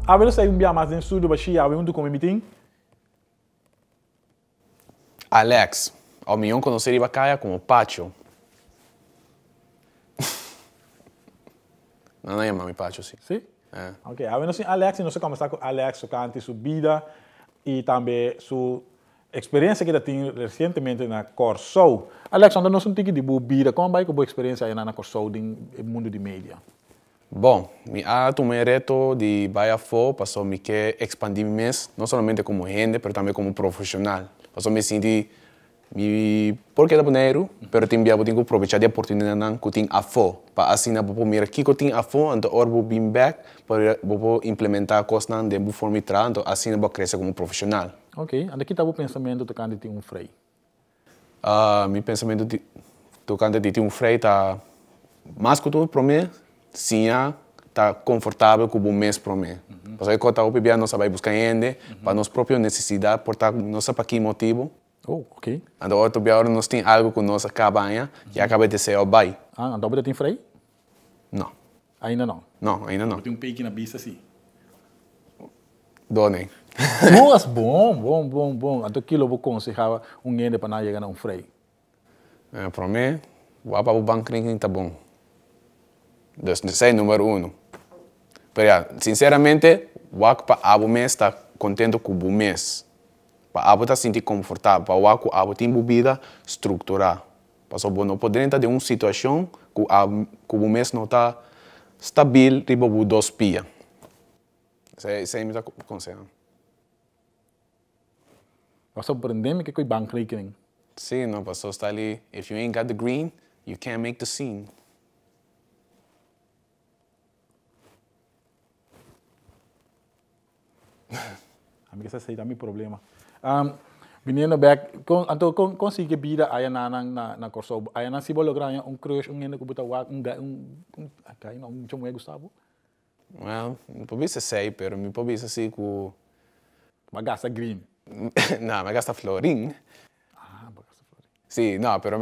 A ver se envia mais em estúdio para Xia, a ver onde come meeting. Alex, ao millón conocer Ibacaya como Pacho. Não, não llama mi Pacho, sim. Sim? É. Ok, a ver se Alex, não sei como está com Alex, su cante, sua vida e também sua experiência que ele tem recentemente na Corso. Alex, onde nós não temos de boa vida, como vai com boa experiência aí na Corso, no mundo de mídia? Bom, mi tomé reto de vaya fo, pasó mi que expandir mes, no solamente como gente, pero también como profesional. Pasó me senti mi porque da dinheiro, pero tem bia botin aproveitar de oportunidade nan kuting afo, pa assim na bopo mira que kuting afo, ando orbo bim back, para bopo implementar coisas nan de bu forma tra, então assim na bopo crescer como profissional. Ok, onde que está o pensamento de candidato um frei? Mi pensamento tocante de um freio tá mais que tudo para mim, sim, tá confortável com o mês para mim. Porque quando tá bem, nós vai buscar ainda para nossa própria necessidade, portar nossa para que motivo. Oh, ok. Então, agora nós tem algo com nossa cabanha que acaba de ser o bai. Ah, então você tem frei? Não. Ainda não. Não, ainda não. Tem um peito na vista assim. Donem. Nossa, bom. Então, aquilo eu vou aconselhar um ende para não chegar a um frei. Para mim, o para o banco tá bom. Então, esse é o número 1. Pero, sinceramente, o para abo mês está contente com o mês. Para abo tá sentir confortável. Para o abo tem bebida estruturada. Para o não poder entrar de uma situação que o mês não está estável, tipo o 2 pia. Esse é o meu conselho. Mas surpreende-me que é banco rekening. Sim, não, pastor está ali. If you ain't got the green, you can't make the scene. Amiga, esse aí é meu problema. Menino back, então consegui vida aí na Corso. Aí na se vou lograr um crush, um ende que botar aqui não chamo Gustavo. Well, não pode ser sei, pero me pode ser assim com Bagaça green. não, mas gasta florim. Ah, bagaça flor. Sim, não, pero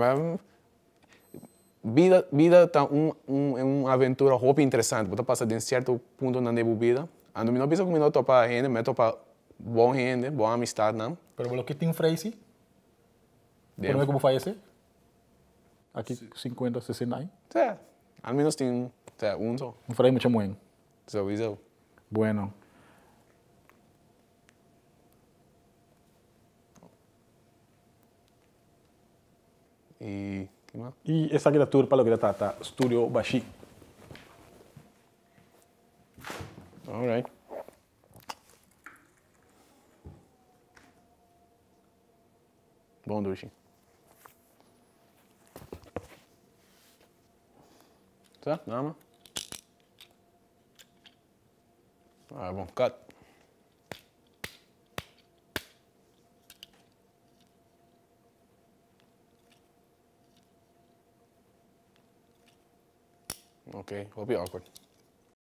vida tá uma aventura muito interessante. Você passa de um certo ponto na vida. Ando me não pensa como não topa gente, me topa bom gente, boa amistade, não. Pero o que tem um frei sim? Por mim como faz esse? Aqui 50, 60 aí. É, ao menos tem um só. Um frei muito bom. Isso. Bueno. E que mais? E essa criatura para lograr tá Studio Bashi. All right. Bom duche. Tá, nada. Ah, bom, cut. Okay, will be awkward.